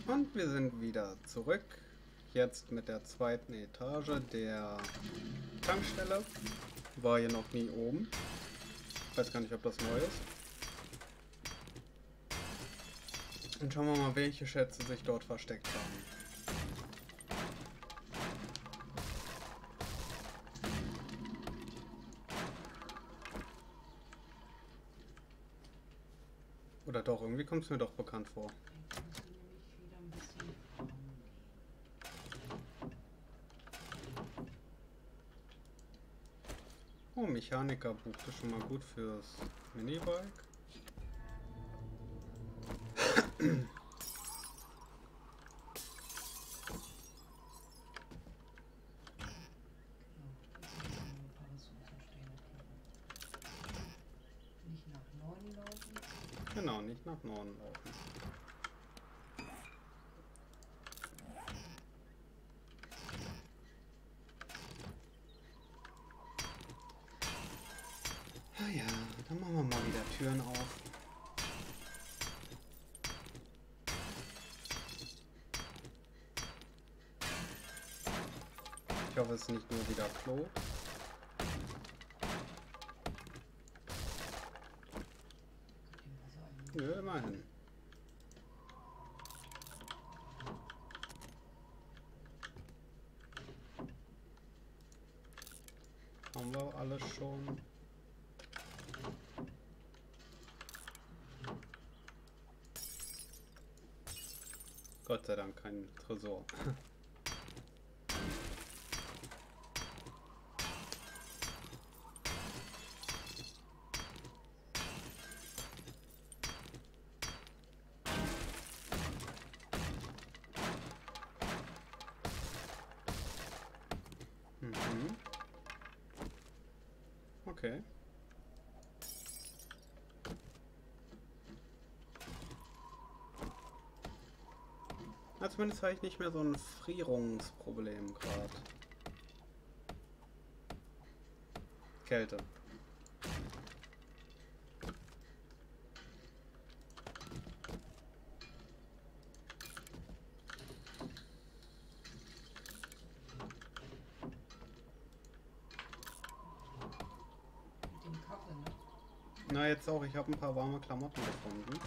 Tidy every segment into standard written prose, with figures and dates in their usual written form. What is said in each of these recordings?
Und wir sind wieder zurück. Jetzt mit der zweiten Etage der Tankstelle. War hier noch nie oben. Ich weiß gar nicht, ob das neu ist. Und schauen wir mal, welche Schätze sich dort versteckt haben. Oder doch, irgendwie kommt es mir doch bekannt vor. Oh, Mechanikerbuch, das ist schon mal gut fürs Minibike. Genau, nicht nach Norden laufen. Ah ja, dann machen wir mal wieder Türen auf. Ich hoffe, es ist nicht nur wieder Klo. Nö, immerhin. Haben wir alles schon? Gott sei Dank kein Tresor. Mhm. Okay. Ja, zumindest habe ich nicht mehr so ein Frierungsproblem gerade. Kälte. Na, jetzt auch. Ich habe ein paar warme Klamotten gefunden.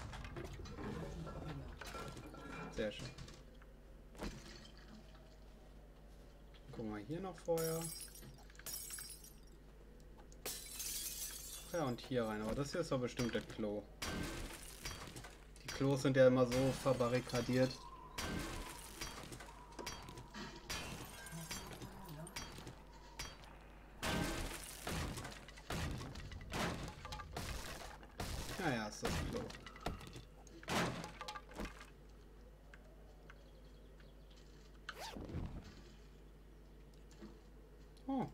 Sehr schön. Gucken wir hier noch vorher. Ja, und hier rein. Aber das hier ist doch bestimmt der Klo. Die Klos sind ja immer so verbarrikadiert. Naja, ist das Klo. Oh.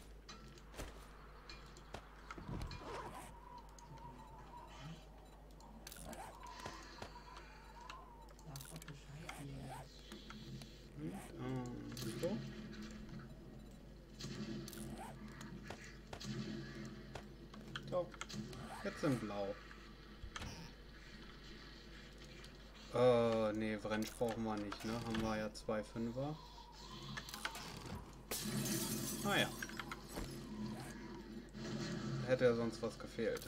So. So. Jetzt sind blau. Nee, Wrench brauchen wir nicht, ne? Haben wir ja 2 Fünfer. Ah ja. Hätte ja sonst was gefehlt.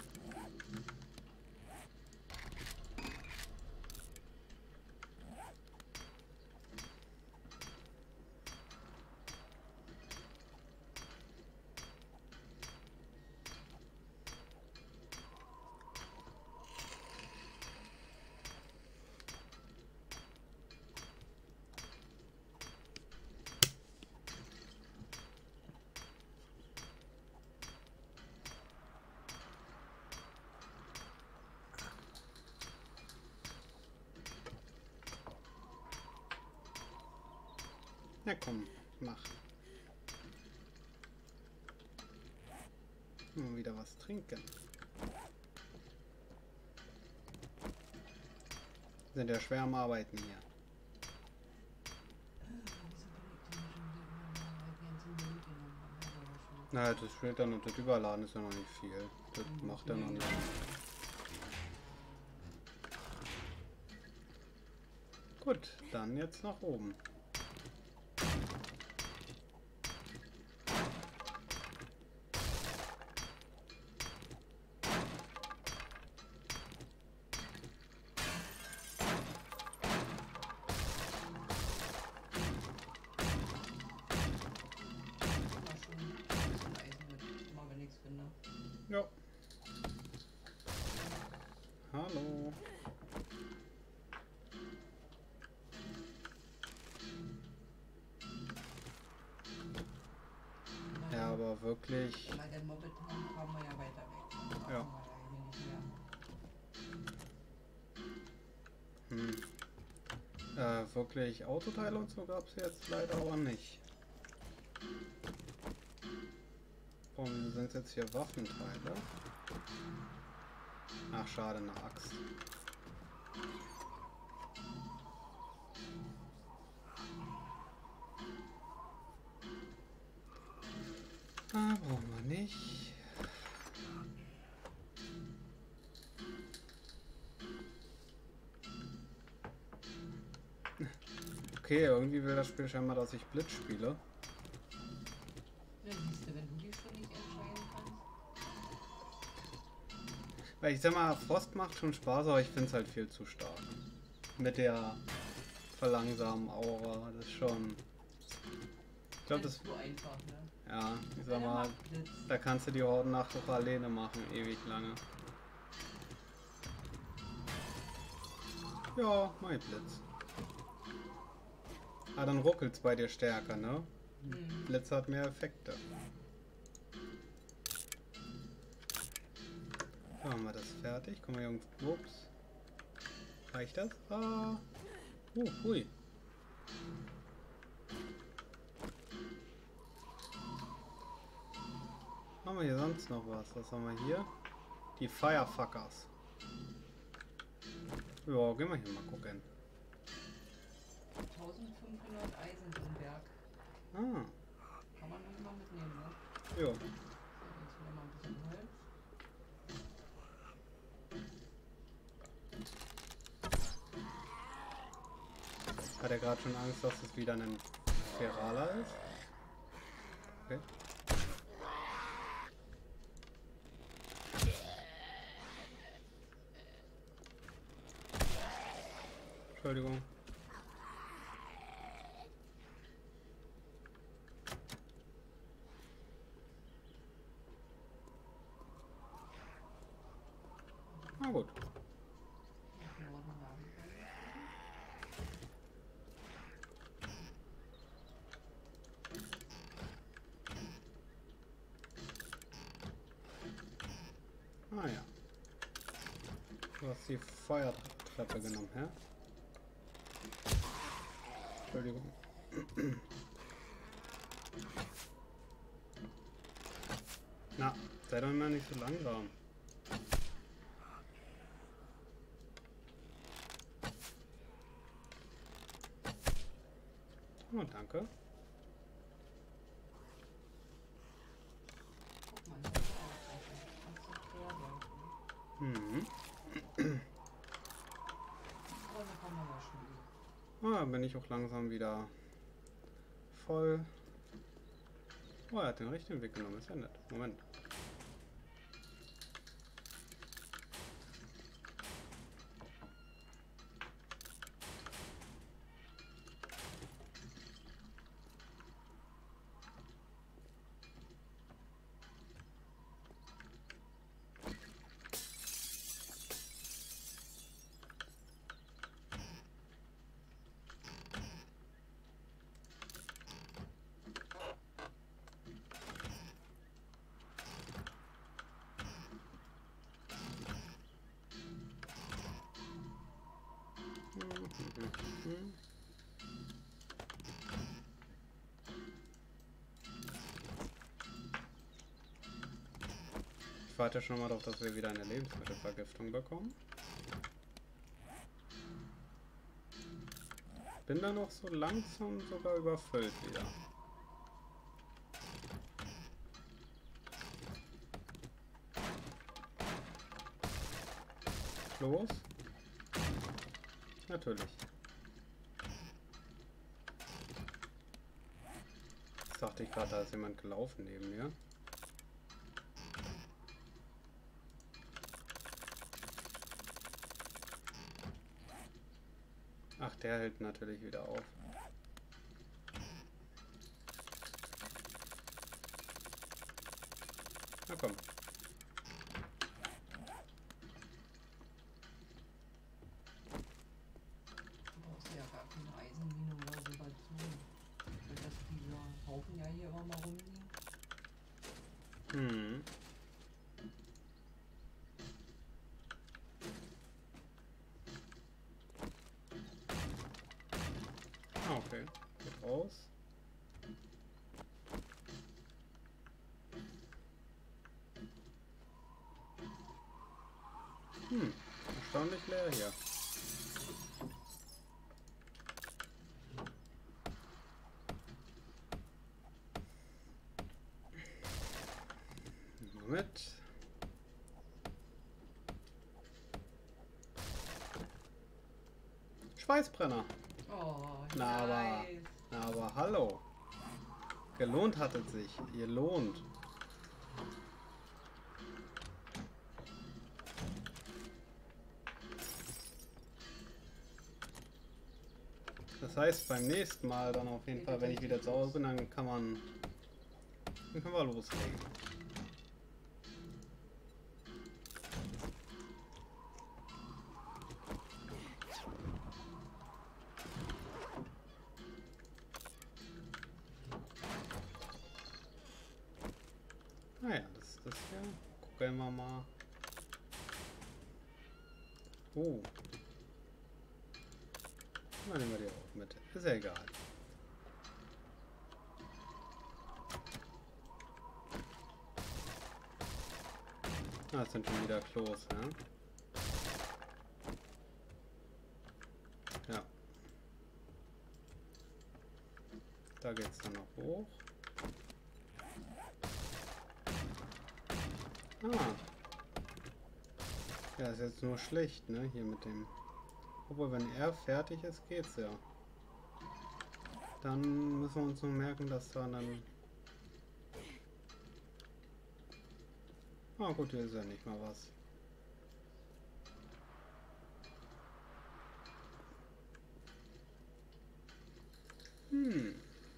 Na komm, mach. Mal wieder was trinken. Sind ja schwer am Arbeiten hier. Na, das steht dann und das Überladen ist ja noch nicht viel. Das macht er noch nicht. Gut, dann jetzt nach oben. Ja. Hallo. Ja, aber wirklich. Weil der momentan kommen wir ja weiter weg. Da Ja. brauchen wir ja hier nicht mehr. Wirklich Autoteile und so gab es jetzt leider aber nicht. Warum sind jetzt hier Waffenteile? Ach, schade, eine Axt. Ah, brauchen wir nicht. Okay, irgendwie will das Spiel scheinbar, dass ich Blitz spiele. Ja, siehst du, wenn du dich schon nicht entscheiden kannst. Weil ich sag mal, Frost macht schon Spaß, aber ich finde es halt viel zu stark. Mit der verlangsamen Aura, das ist schon... Ich glaube, das... ist so einfach, ne? Ja, ich sag Einer mal, macht Blitz. da kannst du die Hordennacht doch alleine machen, ewig lange. Ja, mein Blitz. Ah, dann ruckelt's bei dir stärker, ne? Mhm. Blitz hat mehr Effekte. So, haben wir das fertig. Komm mal, Jungs. Ups. Reicht das? Ah. Hui. Haben wir hier sonst noch was? Was haben wir hier? Die Firefuckers. Ja, gehen wir hier mal gucken. 1500 Eisen im Berg. Ah. Kann man nur mal mitnehmen, ne? Jo. So, jetzt wieder mal ein bisschen Holz. Hat er gerade schon Angst, dass es wieder ein Ferala ist? Okay. Entschuldigung. Na gut. Ah ja. Du hast die Feuertreppe genommen, hä? Entschuldigung. Na, sei doch immer nicht so langsam. Oh, danke. Guck mal, das ist auch einfach. Mhm. Aber da kann man ja schon. Ah, bin ich auch langsam wieder voll. Oh, er hat den richtigen Weg genommen. Ist ja nett. Moment. Ich warte schon mal darauf, dass wir wieder eine Lebensmittelvergiftung bekommen. Bin da noch so langsam sogar überfüllt wieder. Los? Natürlich. dachte ich gerade, da ist jemand gelaufen neben mir. Ach, der hält natürlich wieder auf. Na komm. Du brauchst ja gar keine Eisenmine oder so dazu. Weil das dieser Haufen ja hier immer mal rumliegen. Hm. Ah, okay. Geht raus. Erstaunlich leer hier. Mit. Schweißbrenner. Oh, Na, nice. aber hallo. Gelohnt hat es sich. Ihr lohnt. Das heißt, beim nächsten Mal dann auf jeden Fall, wenn ich wieder zu Hause bin, dann können wir loslegen. Naja, das ist das hier. Gucken wir mal. Oh. Dann nehmen wir die auch mit. Ist ja egal. Ah, das sind schon wieder Klos, ja? Ja. Da geht's dann noch hoch. Ah. Ja, ist jetzt nur schlecht, ne? Hier mit dem. Obwohl, wenn er fertig ist, geht's ja. Dann müssen wir uns nur merken, dass da dann. Ah, gut, hier ist ja nicht mal was. Hm.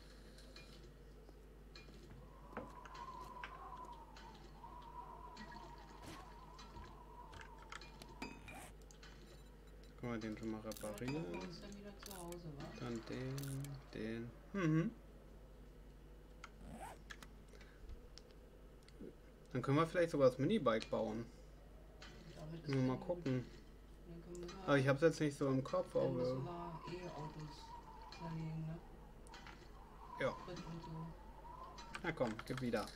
Können wir den schon mal reparieren? Dann uns dann wieder zu Hause, wa? Dann den. Mhm. Dann können wir vielleicht sogar das Minibike bauen. Damit ist Müssen wir mal dann- gucken. Dann können wir, Aber ich habe es jetzt nicht so im Kopf, dann aber. müssen wir E-Autos zerlegen, ne? Ja. Sprit und so. Na komm, gib wieder.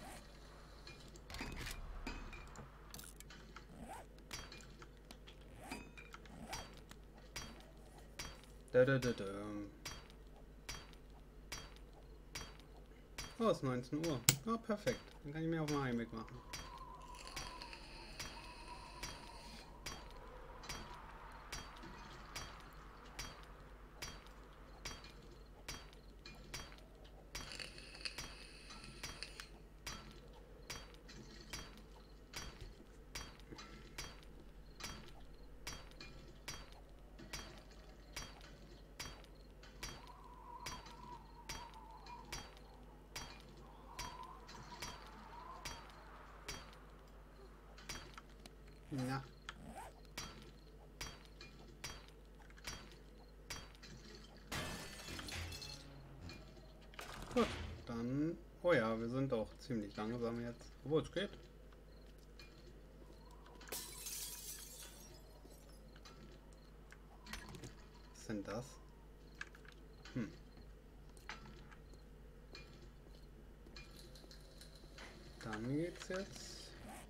Da, da, da, da. Oh, es ist 19 Uhr. Ah, perfekt. Dann kann ich mir auf den Heimweg machen. Ja. Gut, dann. Oh ja, wir sind auch ziemlich langsam jetzt. Obwohl es geht. Was ist denn das? Hm. Dann geht's jetzt.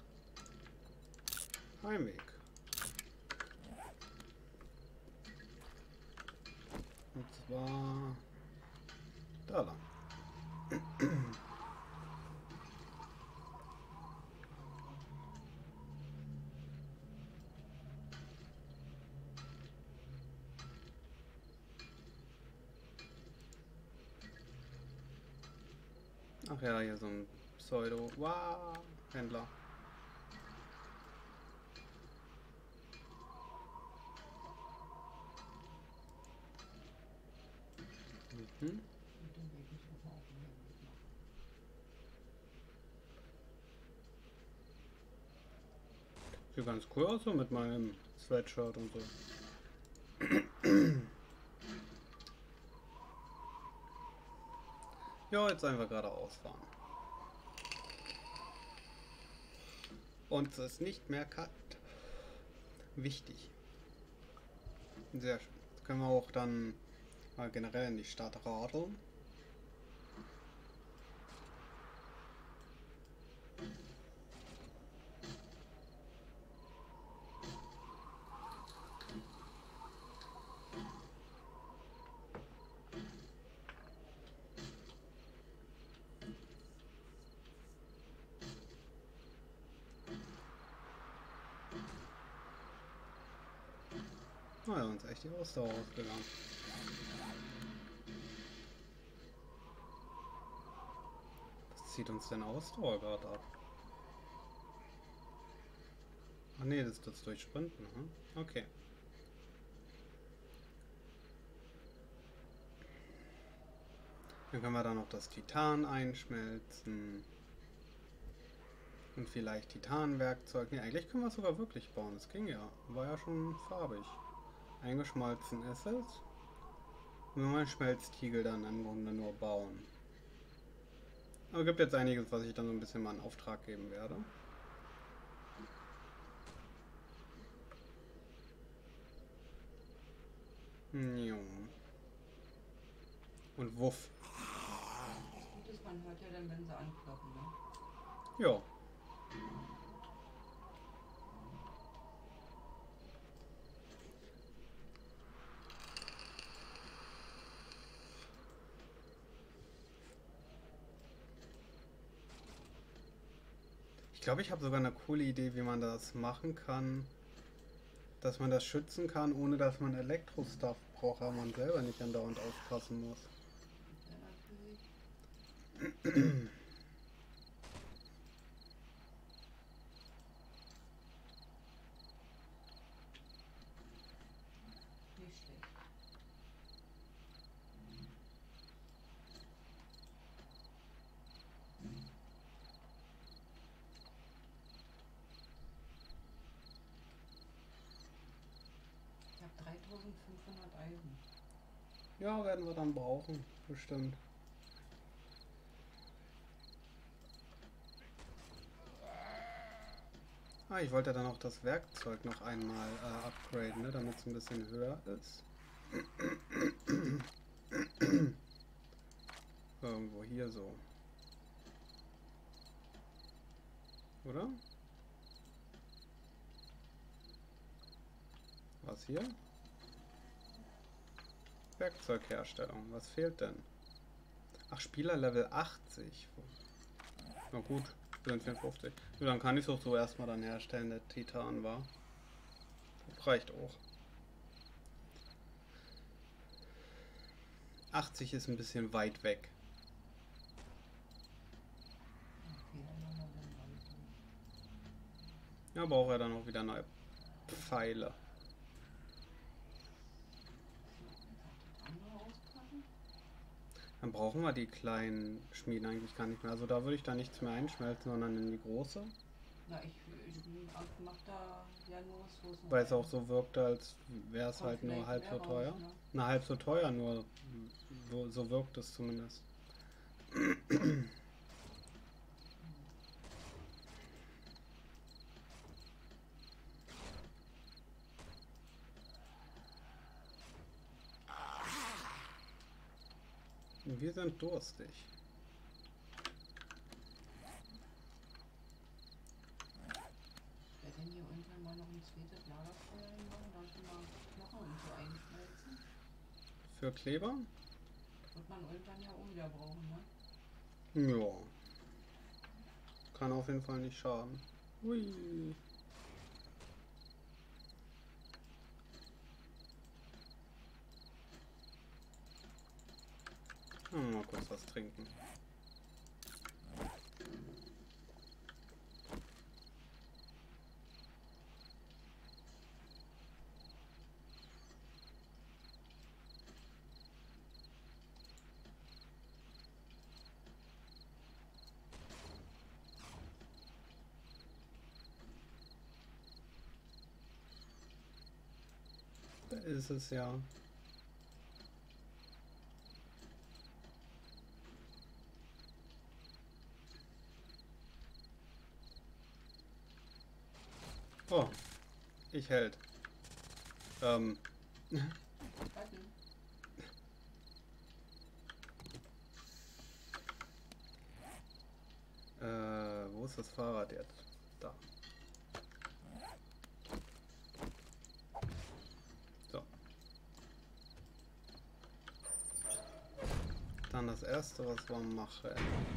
Heimweg. Und zwar da lang. Ach ja, hier so ein Pseudo-Händler. Mhm. Mit dem Weg muss man auch unheimlich machen. Sieht ganz cool aus so mit meinem Sweatshirt und so. Ja, jetzt einfach geradeaus fahren. Und es ist nicht mehr kalt. Wichtig. Sehr schön. Jetzt können wir auch dann mal generell in die Stadt radeln. Na ja, uns echt die Ausdauer ausgegangen. Was zieht uns denn Ausdauer gerade ab? Ach nee, das ist das durch Sprinten, hm? Okay. Dann können wir dann noch das Titan einschmelzen. Und vielleicht Titanwerkzeug. Ne, eigentlich können wir es sogar wirklich bauen. Das ging ja. War ja schon farbig. Eingeschmolzen ist es. Und wir wollen Schmelztiegel dann im Grunde nur bauen. Aber es gibt jetzt einiges, was ich dann so ein bisschen mal in Auftrag geben werde. Und wuff. Das Gute ist, man hört ja dann, wenn sie ankloppen, ne? Ja. Ich glaube, ich habe sogar eine coole Idee, wie man das machen kann. Dass man das schützen kann, ohne dass man Elektro-Stuff braucht, aber man selber nicht andauernd aufpassen muss. Ja, natürlich. Nicht schlecht. Ich habe 3500 Eisen. Ja, werden wir dann brauchen, bestimmt. Ah, ich wollte dann auch das Werkzeug noch einmal upgraden, ne, damit es ein bisschen höher ist. Irgendwo hier so. Oder? Was hier? Werkzeugherstellung. Was fehlt denn? Ach, Spielerlevel 80. Na gut, sind 54. Ja, dann kann ich es auch so erstmal dann herstellen, der Titan war. Das reicht auch. 80 ist ein bisschen weit weg. Okay, dann machen wir dann weiter. Ja, braucht er dann auch wieder neue Pfeile. Das andere auspacken? Dann brauchen wir die kleinen Schmieden eigentlich gar nicht mehr. Also da würde ich da nichts mehr einschmelzen, sondern in die große. Na, ich mach da ja nur Ressourcen Weil es rein. auch so wirkte, als wäre es Kommt halt nur vielleicht halb mehr so raus, teuer. ne? Na, halb so teuer, nur so wirkt es zumindest. Wir sind durstig. Ich werde denn hier irgendwann mal noch ein zweites Lagerfeuer hinmachen, da schon mal Knochen und so einschmelzen. Für Kleber? Wird man irgendwann ja auch wieder brauchen, ne? Ja. Kann auf jeden Fall nicht schaden. Hui. Mal kurz was trinken. ist es ja. Oh, ich hält. Warten. Wo ist das Fahrrad jetzt? Da. So. Dann das erste, was wir machen.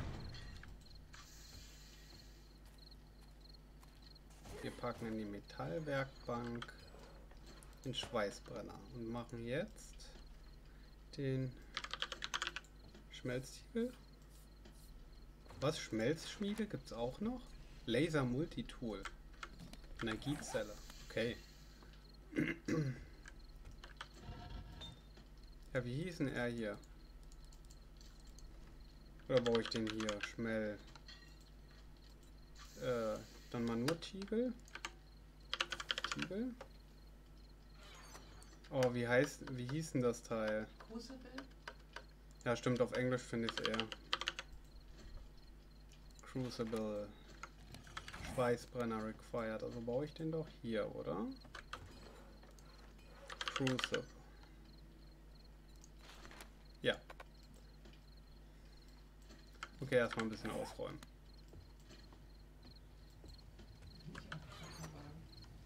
Wir packen in die Metallwerkbank den Schweißbrenner und machen jetzt den Schmelztiegel. Was? Schmelzschmiede gibt's auch noch? Laser Multitool. Energiezelle. Okay. Ja, wie hieß denn er hier? Oder baue ich den hier? Dann mal nur Tiegel. Tiegel. Oh, wie hieß denn das Teil? Crucible? Ja, stimmt, auf Englisch finde ich es eher. Crucible. Schweißbrenner required. Also baue ich den doch hier, oder? Crucible. Ja. Okay, erstmal ein bisschen ausräumen. Nicht auf Krankenwagen.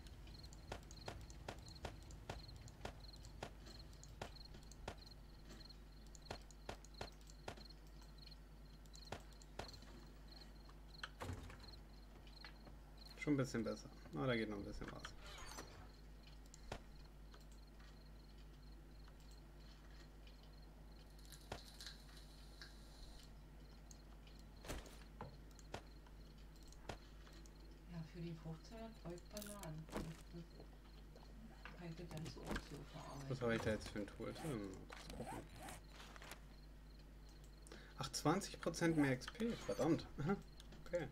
Schon ein bisschen besser. Na, da geht noch ein bisschen was. Ja, für die 15er bräuchte man Bananen. Das kann ich das dann zu auch so verarbeiten. Was habe ich da jetzt für ein Tool? Mal kurz gucken. Ach, 20% mehr XP. Verdammt. Aha. Okay.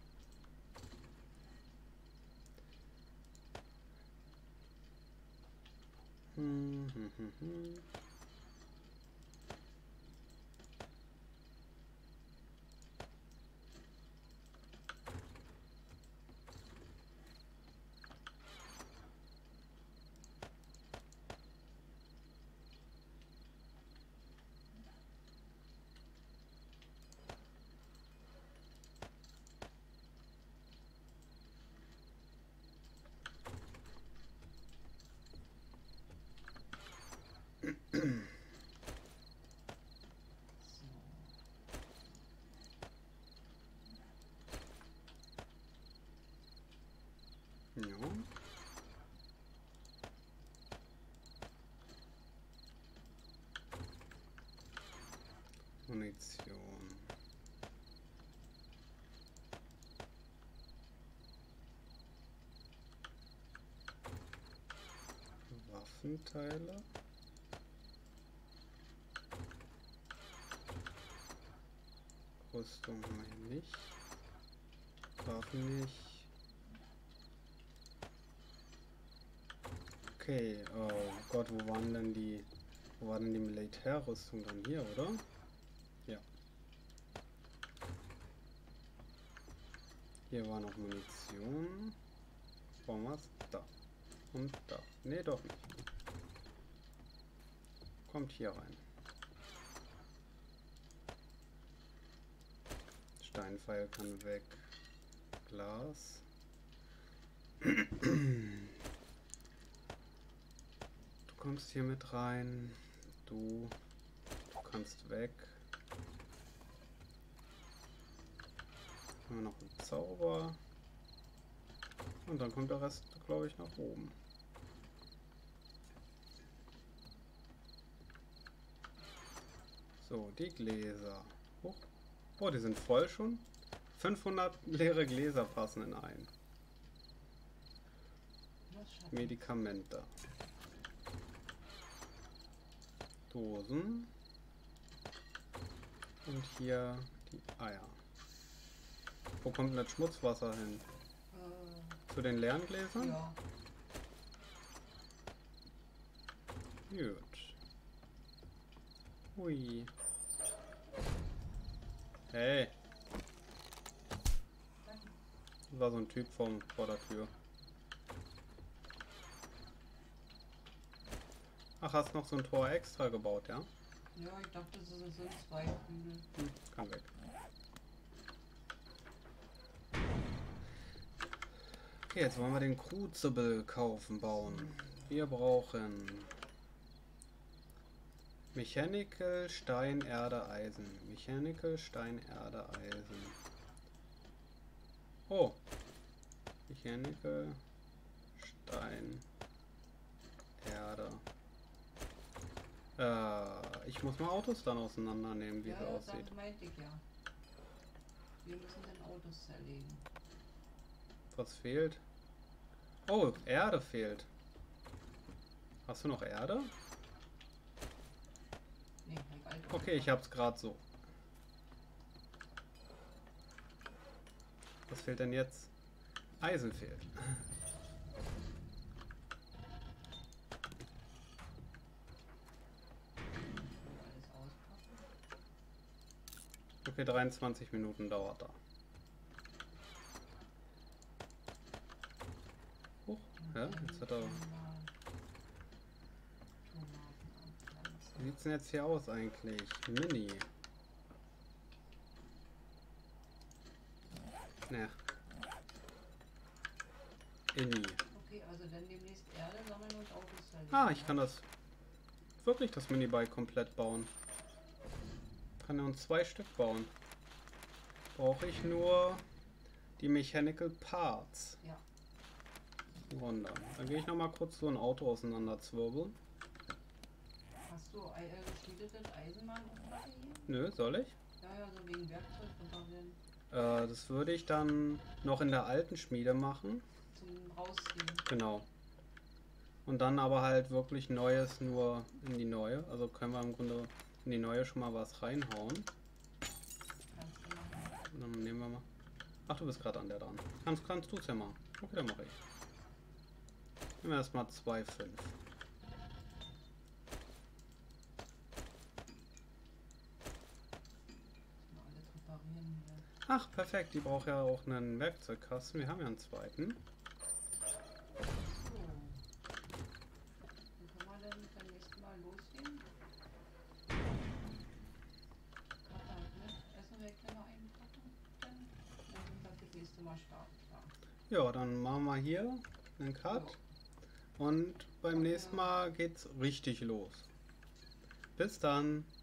Ja. Munition. Waffenteile. Rüstung haben wir hier nicht. Waffen nicht. Okay, oh Gott, wo war denn die Militärrüstung dann hier, oder? Ja. Hier war noch Munition. Brauchen wir es? Da. Und da. Nee, doch nicht. Kommt hier rein. Steinpfeil kann weg. Glas. Du kommst hier mit rein. Du kannst weg. Haben wir noch einen Zauber. Und dann kommt der Rest, glaube ich, nach oben. So, die Gläser. Oh, oh, die sind voll schon. 500 leere Gläser passen in ein. Medikamente. Dosen. Und hier die Eier. Wo kommt denn das Schmutzwasser hin? Zu den leeren Gläsern? Ja. Gut. Hui. Hey. Das war so ein Typ vor der Tür. Ach, hast noch so ein Tor extra gebaut, ja? Ja, ich dachte, das sind 2 Flügel. Kann weg. Okay, jetzt wollen wir den Crucible bauen. Wir brauchen Mechanical, Stein, Erde, Eisen. Mechanical, Stein, Erde, Eisen. Oh. Mechanical, Stein, Erde. Ich muss mal Autos dann auseinandernehmen, wie Ja, es aussieht. das meinte ich ja. Wir müssen den Autos zerlegen. Was fehlt? Oh, Erde fehlt. Hast du noch Erde? Nee, egal. Okay, ich hab's gerade so. Was fehlt denn jetzt? Eisen fehlt. Alles auspacken. Okay, 23 Minuten dauert da. Huch, ja, jetzt hat er... Wie sieht's denn jetzt hier aus eigentlich? Mini. Ne. Inni. Okay, also dann demnächst Erde sammeln und Autos zerlegen. Ah, ich kann das... Wirklich das Minibike komplett bauen. Kann ja uns 2 Stück bauen. Brauche ich nur die Mechanical Parts. Ja. Wunder. Dann gehe ich noch mal kurz so ein Auto auseinanderzwirbeln. Hast du geschmiedetes Eisenbahn hier? Nö, soll ich? Ja, so wegen Werkzeug reparieren. Das würde ich dann noch in der alten Schmiede machen. Zum Rausgehen. Genau. Und dann aber halt wirklich Neues nur in die neue. Also können wir im Grunde in die neue schon mal was reinhauen. Kannst du machen. Dann nehmen wir mal. Ach, du bist gerade an der dran. Kannst du es ja machen. Okay, dann mache ich. Nehmen wir erstmal 2,5. Mal alles reparieren hier. Ach, perfekt. Die braucht ja auch einen Werkzeugkasten. Wir haben ja einen zweiten. So. Wie kann man denn beim nächsten Mal losgehen? Karte halt mit. Essen wir gleich noch einpacken. Dann sind wir das nächste Mal startklar. Ja, dann machen wir hier einen Cut. Und beim nächsten Mal geht's richtig los. Bis dann.